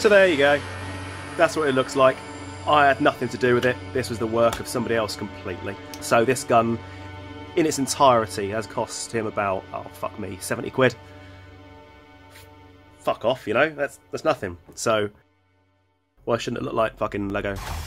So there you go. That's what it looks like. I had nothing to do with it. This was the work of somebody else completely. So this gun, in its entirety, has cost him about, oh fuck me, 70 quid. Fuck off, you know? That's nothing. So, why shouldn't it look like fucking Lego?